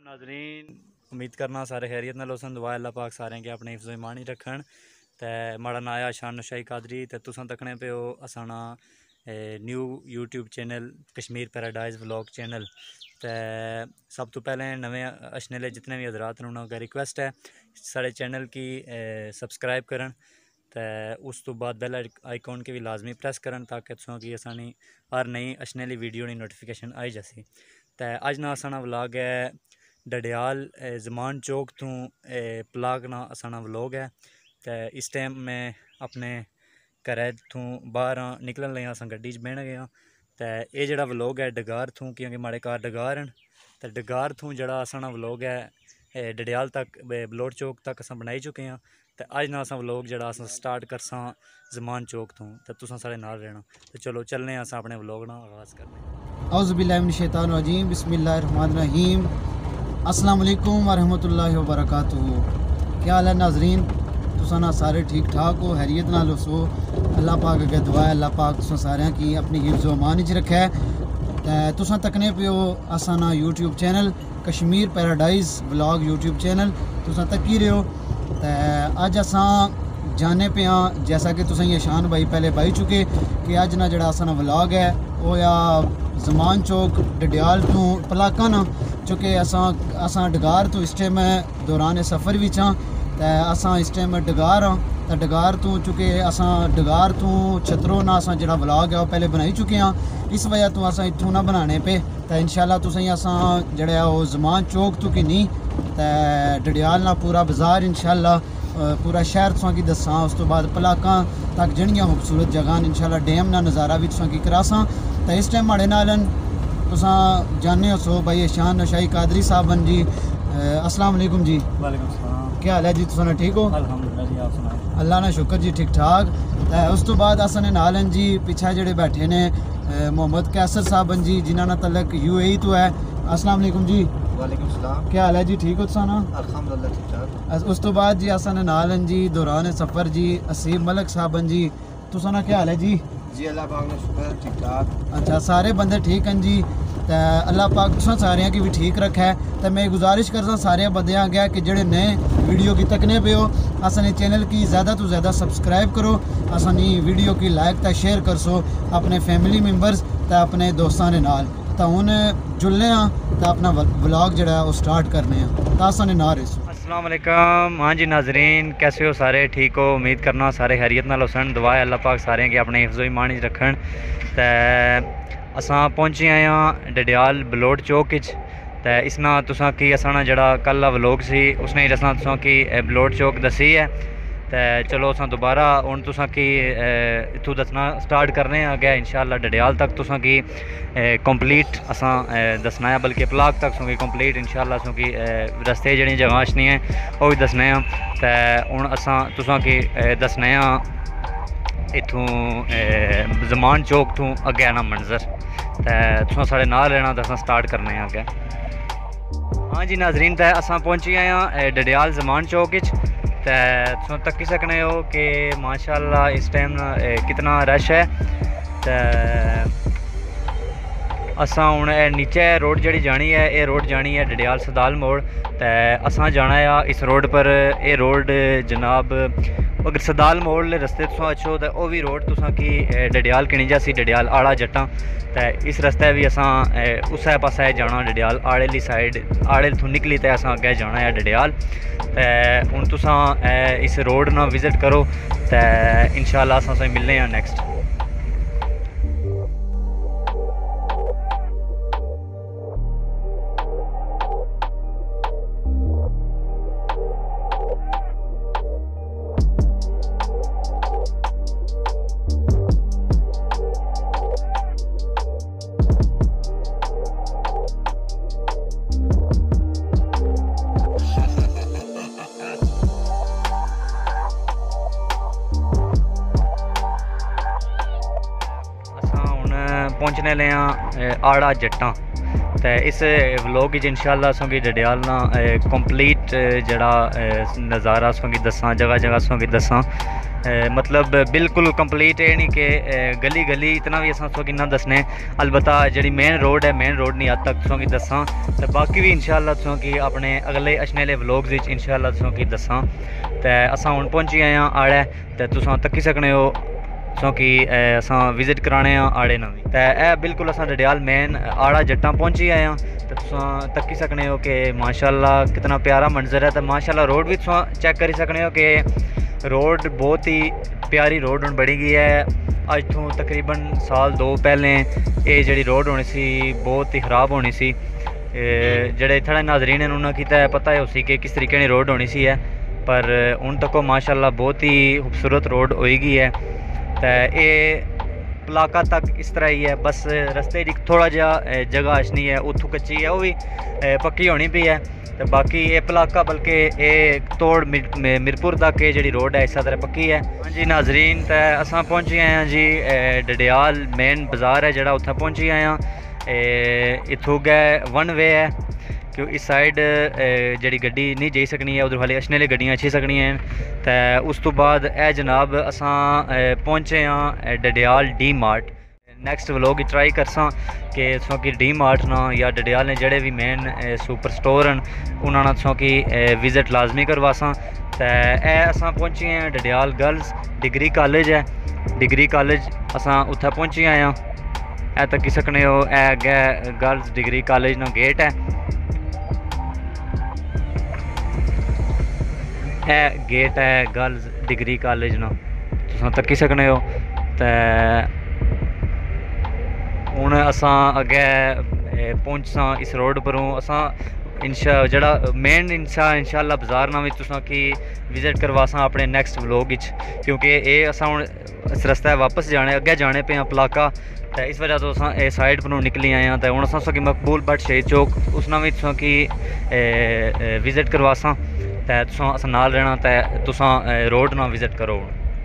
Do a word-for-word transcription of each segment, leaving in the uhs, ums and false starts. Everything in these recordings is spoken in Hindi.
नाजरीन उम्मीद करना सारे खैरियत नाल होसन। दुआ अल्लाह पाक सारें के अपने हिफ्ज़ो ईमान ही रखन। ते माड़ा नाम है शान नशाई कादरी ते तुसां तकने पे हो असाना new YouTube channel Kashmir paradise vlog channel. ते सब तो पहले नवे अचने ले जितने भी हजरात ने उन्होंने रिक्वेस्ट है साढ़े चैनल की सबसक्राइब करन ते उस तो बाद बेल आइकॉन के भी लाजमी प्रेस करन ताकि तुसां की असानी हर नई अचने ली वीडियो की नोटिफिकेशन आई जासी। तो अज ना असाना व्लॉग है डडियाल जमान चौक तो पलाक ना असाना व्लॉग है। तो इस टाइम मैं अपने घरै तो बाहर हाँ निकलन लगे अस गड्डी च बहन गए। तो ये जड़ा व्लॉग है डगार तो क्योंकि माड़े घर डगार हैं तो डगार तो जड़ा असाना व्लॉग है डडियाल तक बलोट चौक तक अस बनाई चुके हैं। तो अज ना असा व्लॉग जड़ा अस स्टार्ट करसा जमान चौक तो तो तुसां साढ़े नाल रहना। तो चलो चलने अस अपने व्लॉग ना आगाज़ करने। औज़ुबिल्लाहि मिनश शैतानिर रजीम बिस्मिल्लाहिर रहमानिर रहीम। अस्सलाम वालेकुम वरहमतुल्लाहि वबरकातुहू। क्या हाल है नाजरीन, तुसां ना सारे ठीक ठाक हो, हैरियत नाल हो। अल्लाह पाक अगे दुआ है अल्लाह पाक तुसां सारियां की अपनी हिफ्ज़ो अमान च रखे। ते तुसां तकने पे हो असां ना YouTube channel Kashmir paradise vlog YouTube channel तुसां तकी रहे हो। ते अज असां जाने पे हाँ जैसा कि तुसें ये शान भाई पहले पाई चुके कि अज ना जड़ा असां व्लॉग है वो या जमान चौक डडियाल तो पलाका ना चूँकि असां असां डगार तो इस टाइम दौरान सफ़र भी हाँ तो असां इस टाइम डगार हाँ तो डगार तो चूँकि असां डगार तो छतरो ना असां जड़ा व्लॉग है वो पहले बनाई चुके हाँ। इस वजह तो असां इत्थों ना बनाने पे तो इंशाल्लाह तुसें असां जड़ा वो जमान चौक तो कि नहीं तो डडियाल ना पूरा बाजार इंशाल्लाह पूरा शहर तुसां की दसां। उस तो बाद पलाका तक जड़ियाँ खूबसूरत जगह इंशाल्लाह डैम ना नज़ारा भी तुसां की करासां। तो इस टाइम माड़े नालन तुसां जाने हो सो भाई शान नशाई कादरी साहबन जी। अस्सलाम वालेकुम जी। वालेकुम सलाम। क्या हाल है जी, तुसां ठीक हो? अल्हम्दुलिल्लाह जी, आप सुनाओ? अल्लाह ना शुक्र जी ठीक ठाक। तो उस तो बाद असां नालन जी पिछा जड़े बैठे ने मोहम्मद कैसर साहबन जी जिन्होंने तलक यू ए ई तो है। अस्सलाम वालेकुम जी। वालेकुम सलाम। क्या हाल है जी, ठीक हो तुसां ना? अल्हम्दुलिल्लाह ठीक ठाक। उस तो बाद जी असां नालन जी दौरान सफ़र जी असीम मलक साहबन जी। तुसां ना क्या हाल है जी? जी अल्लाह पाक ने शुक्र ठीक ठाक। अच्छा सारे बंदे ठीक हैं जी। तो अल्लाह पाक तुसां सारियां की भी ठीक रखा है। तो मैं गुजारिश करता सारे बंदे अगे कि जेडे नए वीडियो की तकने पे हो असानी चैनल की ज़्यादा तो ज़्यादा सबसक्राइब करो, असानी वीडियो की लाइक तो शेयर कर सो अपने फैमिली मैंबर्स तो अपने दोस्तों के नाल। तो हुण जुलने हाँ तो अपना व्लॉग जड़ा वो स्टार्ट करने तो असानी ना रहो। अस्सलाम वालेकुम। हाँ जी नाजरीन, कैसे हो सारे? ठीक हो? उम्मीद करना सारे खैरियत नाल होसन। दुआ है अल्लाह पाक सारें के अपने हिफ्ज़ो ईमान च रखन। ते असां पहुंचे आए हाँ डडियाल बलोट चौक च। ते इसना तुसां की असाना जड़ा कल व्लॉग सी उसने असां तुसां की बलोट चौक दसी है। तो चलो असां दोबारा हुण तुसां की इत्थों दसना स्टार्ट करने अगे इंशाल्लाह डडियाल तक तुसां की कंप्लीट असां दसना है, बल्कि पलाक तक तुसां की कंप्लीट इंशाल्लाह तुसां की रस्ते जड़ी जगह अच्छी हैं वो भी दसने हैं। तो हुण असां तुसां की दसने इत्थों जमान चौक तो अगे आना मंजर। तो तुसां साढ़े नाल रहना तो असां स्टार्ट करने अगे। हाँ जी नाजरीन, तो असां पहुंची आए हैं डडियाल जमान चौक च। तो तुम तक्की सकने हो कि माशाल्लाह इस टाइम कितना रश है। तो असां हुण नीचे रोड जड़ी जानी है ये रोड जानी है डडियाल सदाल मोड़। तो असां जाना है इस रोड पर। ये रोड जनाब अगर सदाल मोड़ ले रस्ते तुसां अच्छो तो वह भी रोड तुसां की डडियाल किनी जासी डडियाल आड़ा जट्टां। तो इस रस्ते भी असां उस पासे जाना डडियाल आड़े ली साइड आड़े तो निकली तो असां अगे जाना है डडियाल। तो हुण तुसां इस रोड ना विजिट करो तो इंशाल्लाह असां मिलने हैं नैक्सट। पहुंचने ले आड़ा जट्टां। तो इस व्लॉग इंशाल्लाह असां की डडियाल ना कंप्लीट जड़ा नज़ारा असां की दसां जगह जगह असां की दसां। मतलब बिल्कुल कंप्लीट है नहीं कि गली गली इतना भी असां तुसें किन्ना दसने अलबत्ता जेह्ड़ी मेन रोड है मेन रोड नहीं अद तक तुसें गी दस्सां ते बाकी भी इंशाअल्लाह तुसें गी अपने अगले अचने आह्ले व्लॉग्स विच इंशाअल्लाह तुसें गी दस्सां ते असां हुण पहुंची आए आं आड़े ते तुसां तक्की सकने हो तुसें कि असां विजिट कराने आं आड़े नवीं ते एह् बिल्कुल असां डडियाल मेन आड़ा जट्टां पहुंची आए आं ते तुसां तक्की सकने हो कि माशाअल्लाह कितना प्यारा मंजर है ते माशाअल्लाह रोड भी तुसां चेक करी सकने हो कि रोड बहुत ही प्यारी रोड हुण बनी गई है। अज तो तकरीबन साल दो पहले ये जी रोड होनी सी बहुत ही ख़राब होनी सी जेह्ड़े इत्थै नाजरीन ने उन्होंने कीता है पता है उसी कि किस तरीके की रोड होनी सी है पर हुण तक माशाअल्लाह बहुत ही खूबसूरत रोड होई गई है। तो ये इलाका तक इस तरह ही है बस रस्ते च थोड़ा जहा जगह अचनी है उत्थों कच्ची है वो भी पक्की होनी भी है तो बाकी ये इलाका बल्कि ये तोड़ मिरपुर तक ये जी रोड है इस तरह पक्की है। हाँ जी नाजरीन तो असां पहुंची आए हैं जी डडियाल मेन बाज़ार है जरा उत्थे पहुंची आए हैं इत्थों गै वन वे है क्यों इस साइड जी गड्डी नहीं जाई सकनी है उधर वाली अचने आह्ली गड्डियां अच्छी सकनियां तो उस तो बाद ए जनाब असां पहुंचे हाँ Dadyal D mart next vlog try करसां कि तुसें कि डी मार्ट ना या डडियाल ने जेह्ड़े भी मेन सुपर स्टोर न उन्होंने तुसें कि विजिट लाजमी करवासां तो ए असां पहुंची हैं डडियाल गर्ल्स डिग्री कॉलेज है डिग्री कॉलेज असां उत्थे पहुंची आए हैं ए तक्की सकने हो ए अग्गै गर्ल्स डिग्री कॉलेज ना गेट है ए गेट है गर्ल्स डिग्री कॉलेज ना तुसां तक्की सकने हो तो हुण असां अग्गै पहुंचसां इस रोड परों असां इंशा जेह्ड़ा मेन इंशा इंशाअल्लाह बाज़ार ना तुसां की विजिट करवासां अपने नैक्सट व्लॉग विच क्योंकि ये असां हुण इस रस्ते वापस जाने अग्गै जाने पे पलाका तो इस वजह तो असां इस साइड परों निकली आए हैं तो हुण असां तुसें मकबूल भट्ट शहीद चौक उसना भी तुसां की विजिट करवासां तो तुसां असां नाल रहना तो तुसां रोड ना विजिट करो।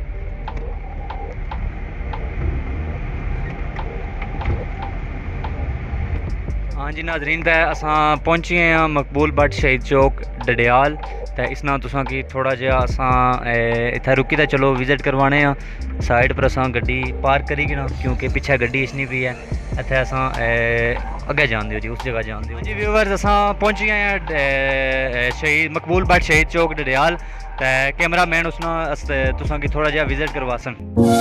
हाँ जी नाजरीन तो असां पहुंची आए हैं मकबूल भट्ट शहीद चौक डडियाल तो इसना तुसां की थोड़ा जिहा असां इत्थै रुकी तो चलो विजिट करवाने आ साइड पर असां गड्डी पार्क करी ना क्योंकि पिछे गड्डी इसनी पी है इत्थै असां अग्गै जान दियो जी उस जगह जान दियो जी व्यूअर्स असां पहुंची आए हैं शहीद मकबूल भट्ट शहीद चौक डडियाल तो कैमरा मैन उसना तुसां की थोड़ा जिहा विजिट करवासन।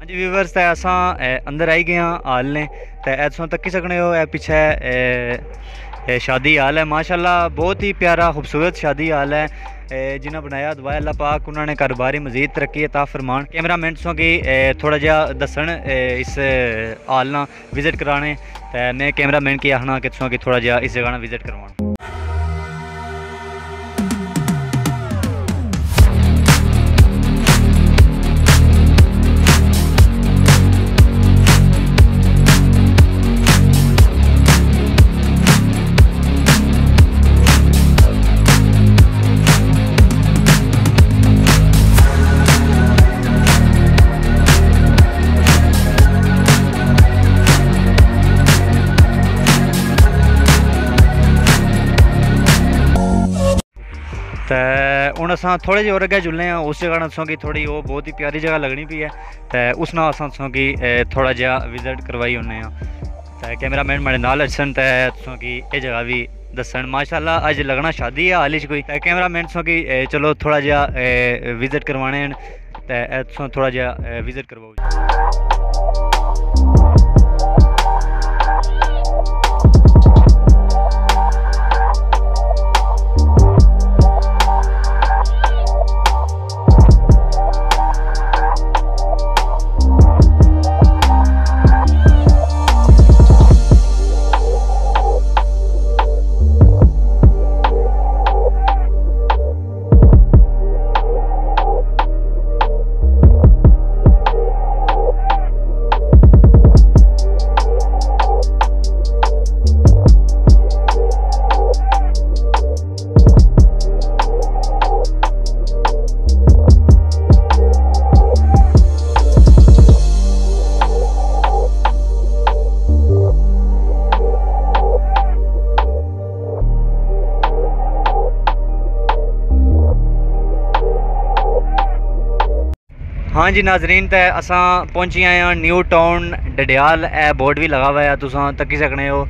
हाँ जी व्यूवर्स, ते असां ए, अंदर आई गए हाँ हाल ने, ते तुम तक्की सकने हो ए पिछे ए, ए, शादी हाल है माशाल्लाह, बहुत ही प्यारा खूबसूरत शादी हाल है। ए, जिन्हें बनाया दुआ अल्लाह पाक उन्होंने कारोबारी मजीद तरक्की अता फरमान। कैमरा मैन तुसों की थोड़ा जहा दसन इस हाल ना विजिट कराने, ते मैं कैमरा मैन की आखना कि तुसों की थोड़ा जहा इस जगह ना विजिट करवाना। तो हूँ अस थोड़े जे और अगे जुलने हैं उस जगह तुसों की थोड़ी वो बहुत ही प्यारी जगह लगनी पी है, तो उस नाल अस तुसों की थोड़ा जहा विजिट करवाई होने। तो कैमरा मैन मेरे नाल असन, तो तुसों की ये जगह भी दसन। माशाल्लाह अज लगना शादी है हाल च कोई, तो कैमरा मैन तुसों की चलो थोड़ा जहा विजिट करवाने, तो तुसों थोड़ा जहा विजिट करवाओ। हाँ जी नाजरीन, तो असा पहुंची आए हैं न्यू टाउन डडियाल। ए बोर्ड भी लगा हुआ है, तुम तक्की सकने हो।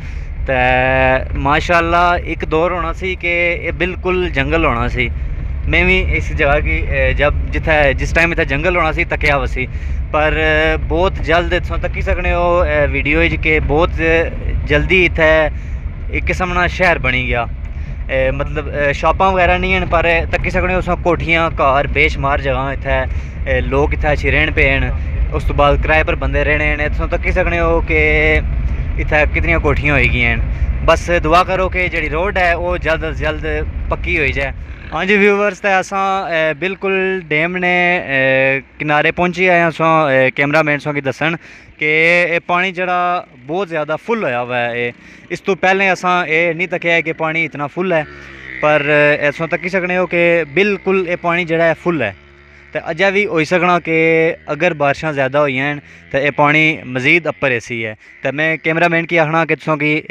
तो माशाल्लाह एक दौर होना सी कि ये बिल्कुल जंगल होना सी। मैं भी इस जगह की जब जिथे जिस टाइम इतना जंगल होना सी तकिया वसी, पर बहुत जल्द तुम तक्की सकने हो वीडियो के बहुत जल्दी इतने एक किस्म ना शहर बनी गया। ए, मतलब शॉपां वगैरह नहीं हैं, पर तक्की सकने हो कोठियां घर बेशुमार जगह इत्थै लोग इत्थै अच्छे रहन पे हैं। उस तो बाद किराए पर बंदे रहने हैं। तुम तक्की सकने हो कि इत्थै कितनी कोठियां हो गई हैं। बस दुआ करो कि जी रोड है वो जल्द अज जल्द पक्की हो जाए। हाँ जी व्यूवर्स, तो असां बिल्कुल डैम ने किनारे पहुंची आए हैं। कैमरा मैन सौ की दसन कि पानी जड़ा बहुत ज़्यादा फुल होया हुआ है। इस तो पहले असां ये नहीं तकिया है कि पानी इतना फुल है, पर ऐसा तक्की सकने हो कि बिल्कुल ये पानी जड़ा है फुल है। तो अजा भी हो सकना कि अगर बारिशां ज़्यादा हुई हैं तो यह पानी मज़ीद अपर ऐसी है। तो मैं कैमरा मैन की आखना कि तुसों की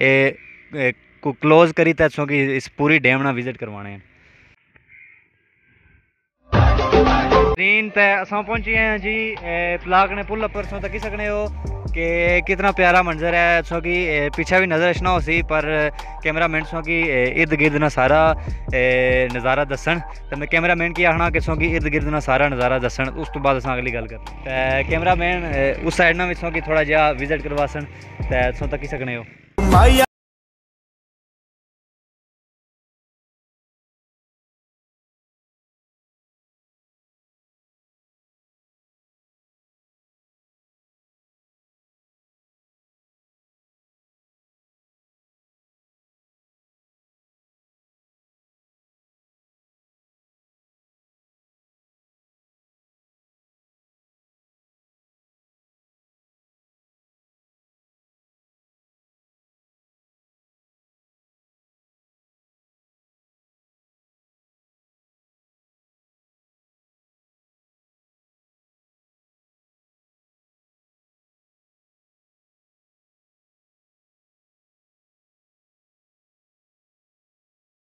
क्लोज करी तो तुसों की इस पूरी डैम ना विजिट करवाने हैं। तीन तो असा पहुंचे हैं जी पलाक ने पुल पर। सो तकी सकने हो कि कितना प्यारा मंजर है। सो कि पीछे भी नज़र अचना हो सी, पर कैमरा मैन सो कि इर्द गिर्द ना सारा नज़ारा दसन। तो मैं कैमरा मैन की आखना कि सो कि इर्द गिर्द ना सारा नज़ारा दसन। उस तो बाद असा अगली गल कर कैमरा मैन उस साइड ना सो कि थोड़ा जहा विजिट करवासन। तो सो तकी सकने हो।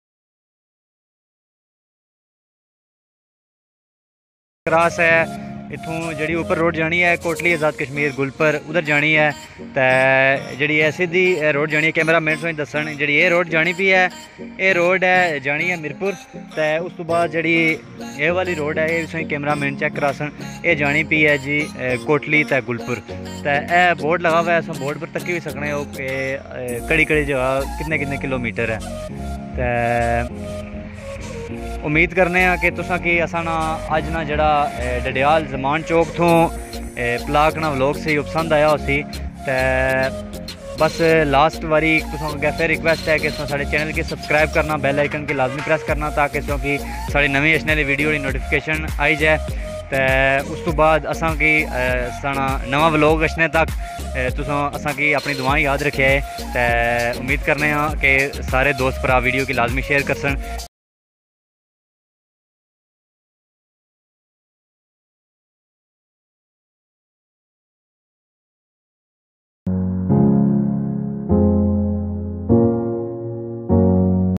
क्रॉस है इत्थों जी उपर रोड जानी है कोटली आज़ाद कश्मीर गुलपर उधर जानी है तो जी है सीधी रोड जानी है कैमरा मैन तुसें दसन जी ये रोड जानी पी है ये रोड है जानी है मीरपुर तो उस तो बाद जी ये वाली रोड है ये तुसें कैमरा मैन चेक करा सन ये जानी पी है जी कोटली तो गुलपुर तो यह बोर्ड लगा हुआ है अस बोर्ड पर तक्की भी सकने हो कि कड़ी कड़ी जगह कितने कितने किलोमीटर है तो उम्मीद करने कि तुसा कि असा ना अज ना जड़ा डडियाल जमान चौक तो पलाक ना व्लॉग से पसंद आया उसी तो बस लास्ट वारी तुसा अग्गें फिर रिक्वेस्ट है कि साढ़े चैनल की सब्सक्राइब करना बेल आइकन की लाजमी प्रेस करना ताकि क्योंकि साड़ी नवी आने वाली वीडियो की नोटिफिकेशन आई जाए तो उस तो बाद असा कि साना नवा व्लॉग अचने तक तुसा असा कि अपनी दुआएं याद रखे तो उम्मीद करने कि सारे दोस्त भरा वीडियो की लाजमी शेयर कर सन।